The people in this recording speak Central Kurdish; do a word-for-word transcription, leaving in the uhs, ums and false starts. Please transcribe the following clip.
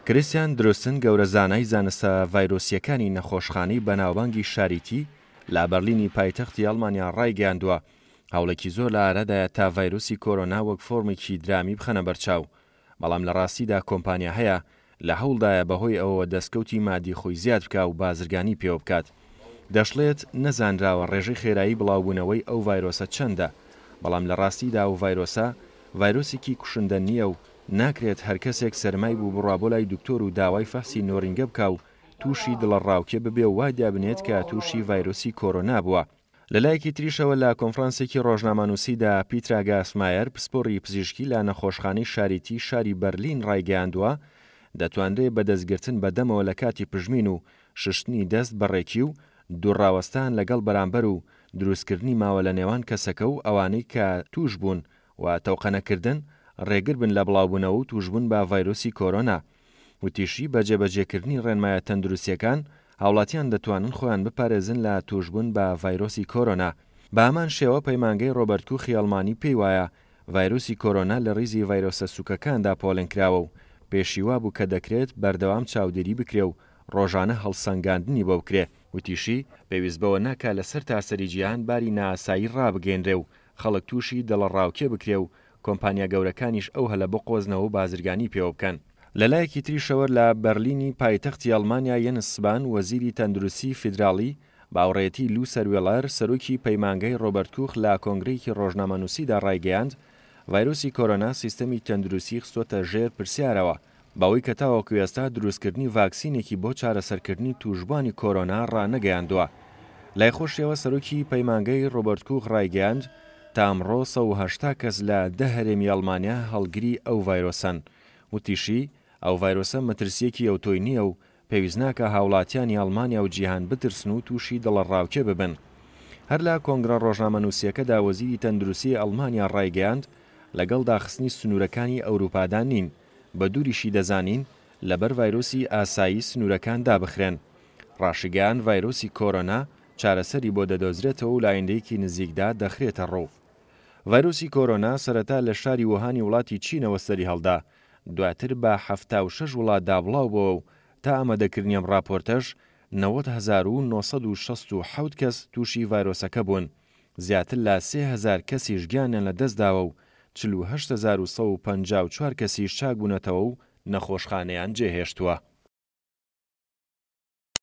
کریستیان دروستن گەورەزانای زانستە ڤایرۆسیەکانی نەخۆشخانەی بەناوبانگی شاریتی لە بەرلینی پایتەختی ئەڵمانیا ڕایگەیاندووە هەوڵێکی زۆر لە ئارەدایە تا ڤایرۆسی کۆرۆنا وەک فۆرمێکی درامی بخەنە بەرچاو، بەڵام لە ڕاستیدا کۆمپانیا هەیە لە هەوڵدایە بەهۆی ئەوە دەستکەوتی مادی خۆی زیاد بکە و بازرگانی پێوە بکات. دەشڵێت نەزانراوە ڕێژەی خێرایی بڵاوبوونەوەی ئەو ڤایرۆسە چەندە، بەڵام لە ڕاستیدا ئەو ڤایرۆسە ڤایرۆسێکی کوشندە نییە و ناکرێت هەر کەسێک سەرمای بوو بڕوا بۆ لای دکتۆر و داوای فەحسی نۆڕینگە بکە و تووشی دڵەڕاوکێ ببێ و وای دابنێت کە تووشی ڤایرۆسی کۆرۆنا بووە. لەلایەکی تریشەوە لە کۆنفرانسێکی ڕۆژنامەنووسیدا پیترا گاسمایر پسپۆڕی پزیشکی لە نەخۆشخانەی شاریتی شاری بەرلین ڕایگەیاندووە دەتوانرێت بەدەستگرتن بەدەمەوە لە کاتی پژمین و ششتنی دەست بەڕێکی و دووڕاوەستان لەگەڵ بەرامبەر و دروستکردنی ماوە لە نێوان کەسەکە و ئەوانەی کە توش بوون و تەوقەنەکردن ڕێگر بن لە بڵاوبوونەوە و توشبوون بە ڤایرۆسی کۆرۆنا. وتیشی بە جێبەجێکردنی ڕێنمایە تەندروستیەکان هاوڵاتیان دەتوانن خۆیان بپارێزن لە توشبوون بە ڤایرۆسی کۆرۆنا. بە هەمان شێوە پەیمانگەی ڕۆبەرت کوخی ئەڵمانی پێی وایە ڤایرۆسی کۆرۆنا لە ڕیزی ڤایرۆسە سووکەکاندا پۆڵێنکراوە و پێشیوا بوو کە دەکرێت بەردەوام چاودێری بکرێ و ڕۆژانە هەڵسەنگاندنی بۆ بکرێ. وتیشی پێویست بەوە ناکا لەسەر تاسەری جیهان باری نائاسایی ڕابگەێنرێ و خەڵک تووشی دڵەڕاوکێ بکرێ و کۆمپانیا گەورەکانیش ئەو هەلە بۆ قۆزنەوە و بازرگانی پێوە بکەن. لەلایەکی تریشەوە لە بەرلینی پایتەختی ئەڵمانیا یەنس سبان وەزیری تەندروستی فیدراڵی باوڕێتی لو سەروێڵەر سەرۆکی پەیمانگەی ڕۆبەرت کوخ لە کۆنگرەیەکی ڕۆژنامەنووسیدا ڕایگەیاند ڤایرۆسی کۆرۆنا سیستەمی تەندروستی خستۆتە ژێر پرسیارەوە باوەی کە تاوەکو ئێستا دروستکردنی ڤاکسینێکی بۆ چارەسەرکردنی توشبوانی کۆرۆنا ڕانەگەیاندووە. لای خۆشیەوە سەرۆکی پەیمانگەی ڕۆبەرت کوخ ڕایگەیاند تا ئەمڕۆ سەد و هەشتا کەس لە دە هەرێمی ئەڵمانیا هەڵگری ئەو ڤایرۆسن. وتیشی ئەو ڤایرۆسە مەترسیەکی ئەوتۆی نییە و پێویست ناکە هاوڵاتیانی ئەڵمانیا و جیهان بترسن و تووشی دڵەڕاوکێ ببن. هەر لە کۆنگرە ڕۆژنامەنووسیەکەدا وەزیری تەندروستی ئەڵمانیا ڕایگەیاند لەگەڵ داخستنی سنوورەکانی ئەوروپادا نین، بە دووریشی دەزانین لەبەر ڤایرۆسی ئاسایی سنوورەکان دابخرێن. ڕاشیگەیان ڤایرۆسی کۆرۆنا چارەسەری بۆ دەدۆزرێتەوە و لە ئایندەیەکی نزیکدا دەخرێتە ڕۆ. ڤایرۆسی کۆرۆنا سەرەتا لە شاری ووهانی وڵاتی چینەوە سەری هەڵدا، دواتر بە هەفتا و شەش وڵات دابڵاو بووە و تا ئامادەکردنی ئەم ڕاپۆرتەش نەوەت هەزار و نۆ سەد و شەست و حەوت کەس تووشی ڤایرۆسەکە بوون، زیاتر لە سێ هەزار کەسیش گیانیان لەدەستداوە و چل و هەشت هەزار و سەد و پەنجا و چوار کەسیش چاک بوونەتەوە و نەخۆشخانەیان جێهێشتووە.